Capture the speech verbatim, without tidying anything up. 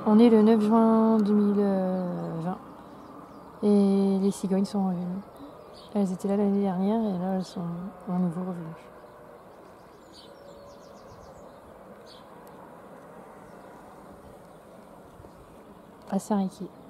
On est le neuf juin deux mille vingt et les cigognes sont revenues. Elles étaient là l'année dernière et là elles sont à nouveau revenues. À Saint-Riquier.